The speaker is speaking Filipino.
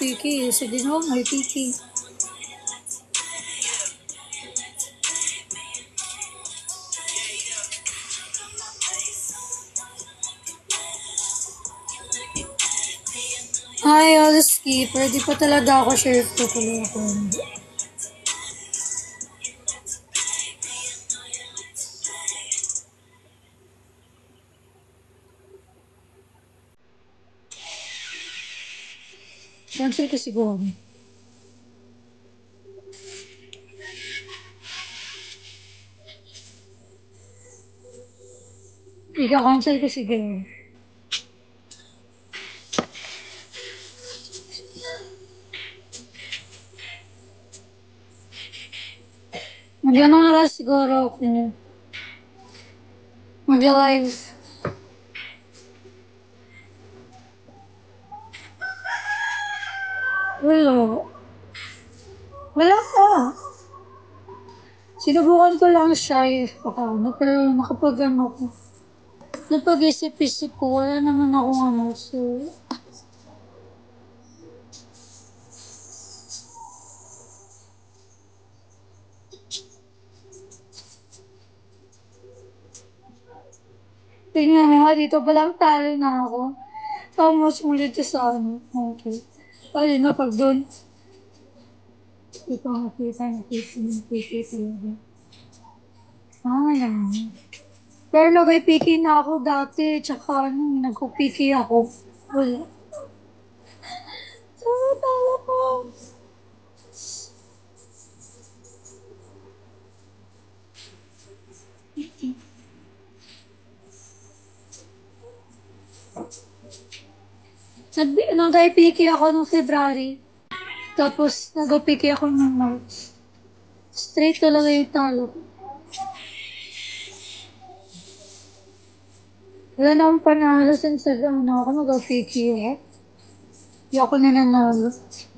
picky. Sige no, may picky. Ay, all skipper. Di pa talaga ako sure if tutuloy ako. Cancel ko siguro. Ika-cancel ko siguro. Mag-ano nga lang siguro ako. Mag-live. Wala. Wala ka. Sinubukan ko lang siya pero nakapag-ano ko. Napag-isip-isip ko, wala naman akong ano, so... Tingnan mo nga dito, palang talo na ako. Tapos ulit sa ano. Okay. Ay, na pag doon. Ito nakita. Ah, yan. Pero nagay-picky na ako dati, tsaka ano, nagko-picky ako. Wala. Tama ko. Nagay-picky ako nung February. Tapos nagay-picky ako nung March. Straight talaga yung talo. Wala na akong panalo since ako nag-picky eh. Hindi ako nananalo.